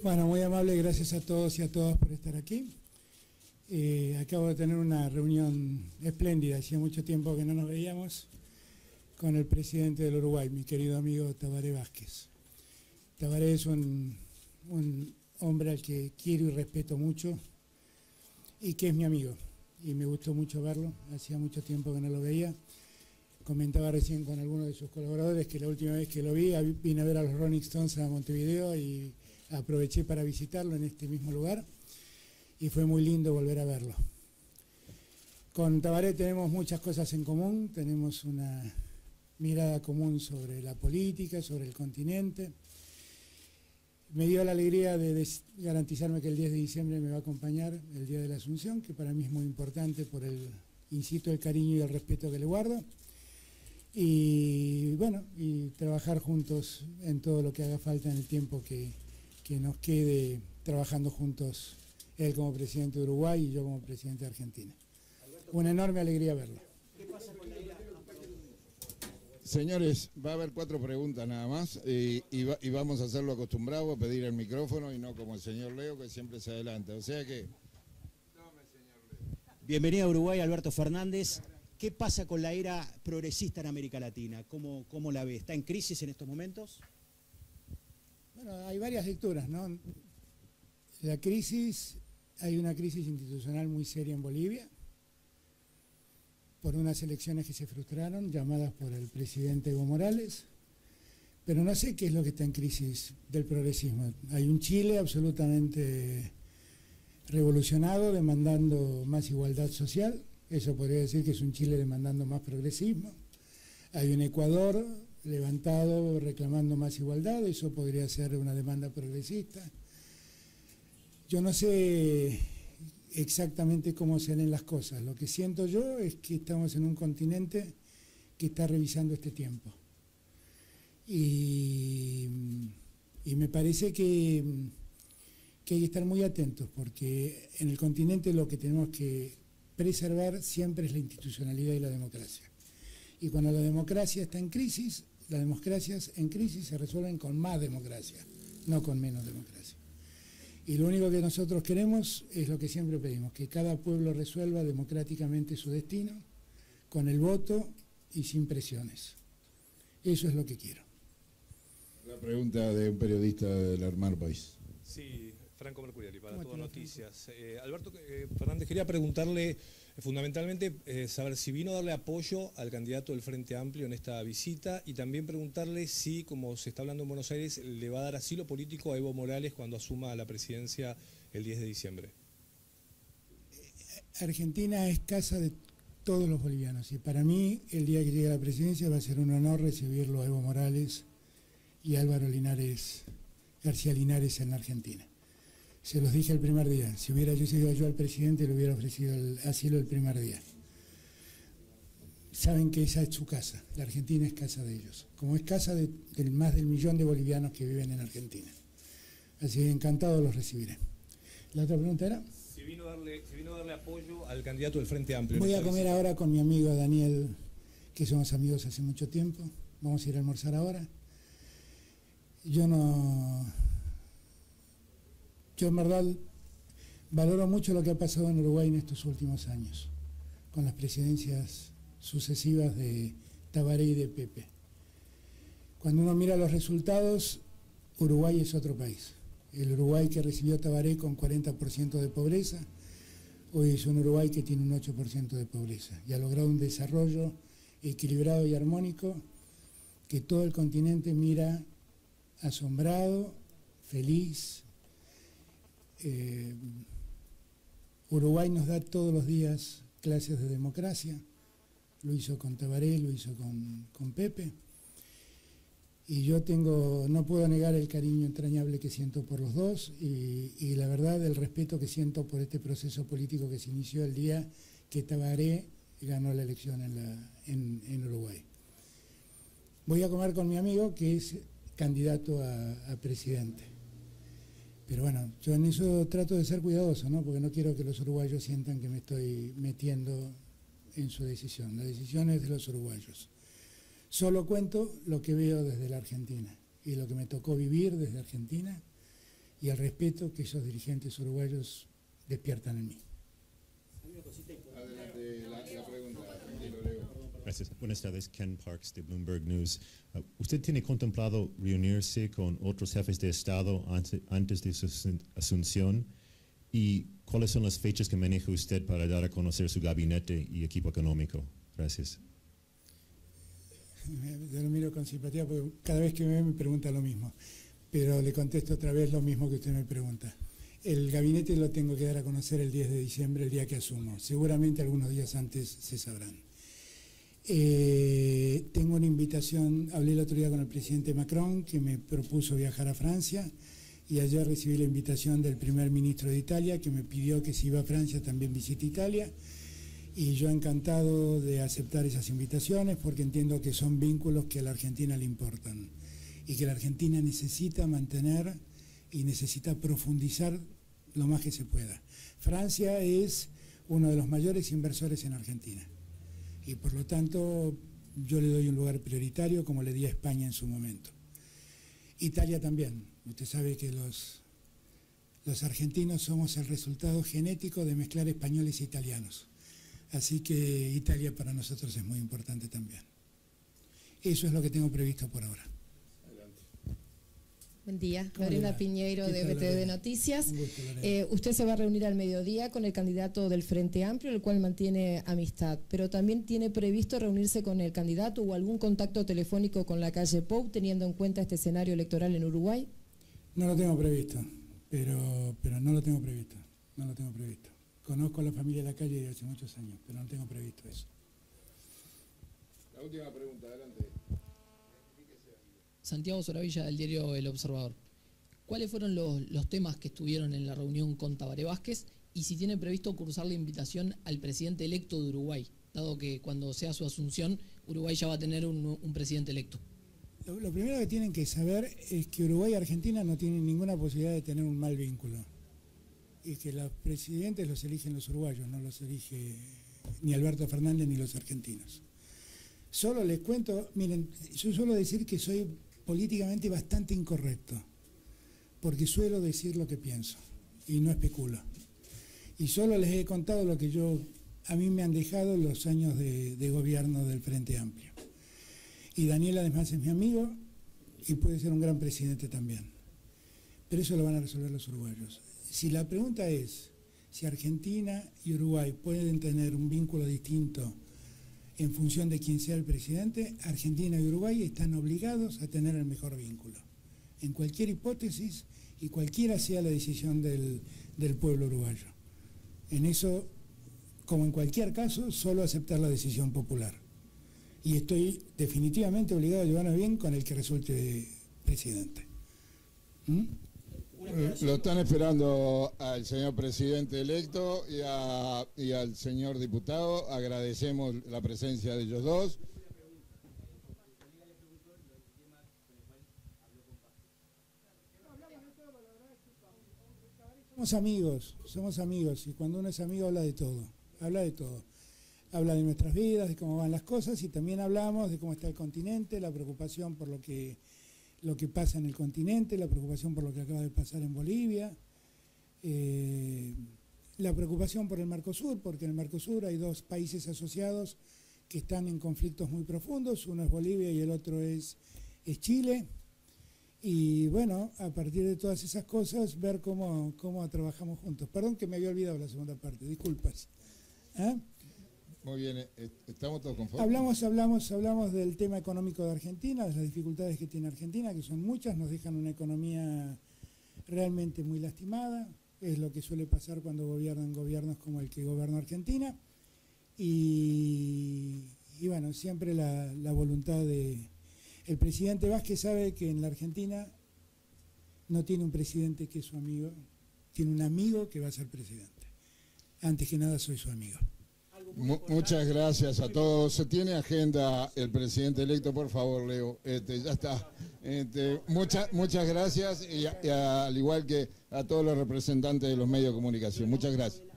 Bueno, muy amable, gracias a todos y a todas por estar aquí. Acabo de tener una reunión espléndida, hacía mucho tiempo que no nos veíamos, con el presidente del Uruguay, mi querido amigo Tabaré Vázquez. Tabaré es un hombre al que quiero y respeto mucho y que es mi amigo. Y me gustó mucho verlo, hacía mucho tiempo que no lo veía. Comentaba recién con alguno de sus colaboradores que la última vez que lo vi, vine a ver a los Rolling Stones a Montevideo y aproveché para visitarlo en este mismo lugar y fue muy lindo volver a verlo. Con Tabaré tenemos muchas cosas en común, tenemos una mirada común sobre la política, sobre el continente. Me dio la alegría de garantizarme que el 10 de diciembre me va a acompañar el Día de la Asunción, que para mí es muy importante por insisto, el cariño y el respeto que le guardo. Y bueno, y trabajar juntos en todo lo que haga falta en el tiempo que nos quede trabajando juntos, él como presidente de Uruguay y yo como presidente de Argentina. Una enorme alegría verlo. ¿Qué pasa con la ira? Señores, va a haber 4 preguntas nada más y vamos a hacerlo acostumbrado a pedir el micrófono y no como el señor Leo que siempre se adelanta. O sea que... Bienvenido a Uruguay, Alberto Fernández. ¿Qué pasa con la era progresista en América Latina? ¿Cómo la ve? ¿Está en crisis en estos momentos? Bueno, hay varias lecturas, ¿no? Hay una crisis institucional muy seria en Bolivia, por unas elecciones que se frustraron, llamadas por el presidente Evo Morales, pero no sé qué es lo que está en crisis del progresismo. Hay un Chile absolutamente revolucionado, demandando más igualdad social, eso podría decir que es un Chile demandando más progresismo. Hay un Ecuador levantado reclamando más igualdad, eso podría ser una demanda progresista. Yo no sé exactamente cómo se ven las cosas, lo que siento yo es que estamos en un continente que está revisando este tiempo. Y me parece que hay que estar muy atentos, porque en el continente lo que tenemos que preservar siempre es la institucionalidad y la democracia. Y cuando la democracia está en crisis, las democracias en crisis se resuelven con más democracia, no con menos democracia. Y lo único que nosotros queremos es lo que siempre pedimos, que cada pueblo resuelva democráticamente su destino, con el voto y sin presiones. Eso es lo que quiero. La pregunta de un periodista del Hermano País. Sí, Franco Mercuriali, para Todo Noticias. Alberto Fernández, quería preguntarle fundamentalmente saber si vino a darle apoyo al candidato del Frente Amplio en esta visita y también preguntarle si, como se está hablando en Buenos Aires, le va a dar asilo político a Evo Morales cuando asuma la presidencia el 10 de diciembre. Argentina es casa de todos los bolivianos y para mí el día que llegue a la presidencia va a ser un honor recibirlo a Evo Morales y Álvaro García Linares en la Argentina. Se los dije el primer día, si hubiera sido yo al presidente le hubiera ofrecido el asilo el primer día. Saben que esa es su casa, la Argentina es casa de ellos, como es casa del más del 1 millón de bolivianos que viven en Argentina. Así que encantado los recibiré. ¿La otra pregunta era? Si vino a darle apoyo al candidato del Frente Amplio. Voy a comer ahora con mi amigo Daniel, que somos amigos hace mucho tiempo, vamos a ir a almorzar ahora. Yo en verdad valoro mucho lo que ha pasado en Uruguay en estos últimos años, con las presidencias sucesivas de Tabaré y de Pepe. Cuando uno mira los resultados, Uruguay es otro país. El Uruguay que recibió Tabaré con 40% de pobreza, hoy es un Uruguay que tiene un 8% de pobreza y ha logrado un desarrollo equilibrado y armónico que todo el continente mira asombrado, feliz. Uruguay nos da todos los días clases de democracia, lo hizo con Tabaré, lo hizo con Pepe, y yo no puedo negar el cariño entrañable que siento por los dos y la verdad el respeto que siento por este proceso político que se inició el día que Tabaré ganó la elección en Uruguay. Voy a comer con mi amigo que es candidato a presidente. Pero bueno, yo en eso trato de ser cuidadoso, ¿no? Porque no quiero que los uruguayos sientan que me estoy metiendo en su decisión. La decisión es de los uruguayos. Solo cuento lo que veo desde la Argentina y lo que me tocó vivir desde Argentina y el respeto que esos dirigentes uruguayos despiertan en mí. Adelante, la pregunta. Tranquilo, Leo. Gracias. Buenas tardes, Ken Parks de Bloomberg News. ¿Usted tiene contemplado reunirse con otros jefes de Estado antes de su asunción? ¿Y cuáles son las fechas que maneja usted para dar a conocer su gabinete y equipo económico? Gracias. Yo lo miro con simpatía porque cada vez que me ve me pregunta lo mismo, pero le contesto otra vez lo mismo que usted me pregunta. El gabinete lo tengo que dar a conocer el 10 de diciembre, el día que asumo. Seguramente algunos días antes se sabrán. Tengo una invitación, hablé el otro día con el presidente Macron, que me propuso viajar a Francia, y ayer recibí la invitación del primer ministro de Italia, que me pidió que si iba a Francia también visite Italia, y yo encantado de aceptar esas invitaciones porque entiendo que son vínculos que a la Argentina le importan y que la Argentina necesita mantener y necesita profundizar lo más que se pueda. Francia es uno de los mayores inversores en Argentina y por lo tanto yo le doy un lugar prioritario como le di a España en su momento. Italia también. Usted sabe que los argentinos somos el resultado genético de mezclar españoles e italianos. Así que Italia para nosotros es muy importante también. Eso es lo que tengo previsto por ahora. Buen día, Lorena Piñeiro de BTV Noticias. Un gusto, Usted se va a reunir al mediodía con el candidato del Frente Amplio, el cual mantiene amistad, pero también tiene previsto reunirse con el candidato o algún contacto telefónico con la calle Pou, teniendo en cuenta este escenario electoral en Uruguay. No lo tengo previsto, pero no lo tengo previsto, no lo tengo previsto. Conozco a la familia de la calle desde hace muchos años, pero no tengo previsto eso. La última pregunta, adelante. Santiago Soravilla, del diario El Observador. ¿Cuáles fueron los temas que estuvieron en la reunión con Tabaré Vázquez y si tiene previsto cursar la invitación al presidente electo de Uruguay, dado que cuando sea su asunción, Uruguay ya va a tener un presidente electo? Lo primero que tienen que saber es que Uruguay y Argentina no tienen ninguna posibilidad de tener un mal vínculo. Y que los presidentes los eligen los uruguayos, no los elige ni Alberto Fernández ni los argentinos. Solo les cuento, miren, yo suelo decir que soy políticamente bastante incorrecto, porque suelo decir lo que pienso y no especulo. Y solo les he contado lo que a mí me han dejado los años de gobierno del Frente Amplio. Y Daniel además es mi amigo y puede ser un gran presidente también. Pero eso lo van a resolver los uruguayos. Si la pregunta es si Argentina y Uruguay pueden tener un vínculo distinto en función de quién sea el presidente, Argentina y Uruguay están obligados a tener el mejor vínculo. En cualquier hipótesis y cualquiera sea la decisión del pueblo uruguayo. En eso, como en cualquier caso, solo aceptar la decisión popular. Y estoy definitivamente obligado a llevarnos bien con el que resulte presidente. Lo están esperando al señor presidente electo y al señor diputado. Agradecemos la presencia de ellos dos. Somos amigos y cuando uno es amigo habla de todo, Habla de nuestras vidas, de cómo van las cosas y también hablamos de cómo está el continente, la preocupación por lo que pasa en el continente, la preocupación por lo que acaba de pasar en Bolivia, la preocupación por el Mercosur, porque en el Mercosur hay dos países asociados que están en conflictos muy profundos, uno es Bolivia y el otro es Chile, y bueno, a partir de todas esas cosas, ver cómo trabajamos juntos. Perdón que me había olvidado la segunda parte, disculpas. ¿Ah? Muy bien, ¿estamos todos conformes? Hablamos del tema económico de Argentina, de las dificultades que tiene Argentina, que son muchas, nos dejan una economía realmente muy lastimada, es lo que suele pasar cuando gobiernan gobiernos como el que gobierna Argentina, y bueno, siempre la voluntad de... El presidente Vázquez sabe que en la Argentina no tiene un presidente que es su amigo, tiene un amigo que va a ser presidente. Antes que nada soy su amigo. Muchas gracias a todos. ¿Se tiene agenda el presidente electo? Por favor, Leo. Ya está. Muchas gracias y al igual que a todos los representantes de los medios de comunicación. Muchas gracias.